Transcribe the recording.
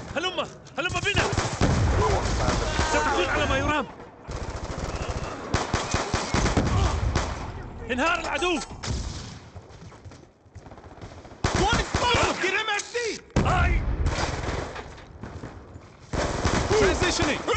هلم بنا. ستكون على ما يرام. انهار العدو. One explosive! Get him at sea! اي Transitioning!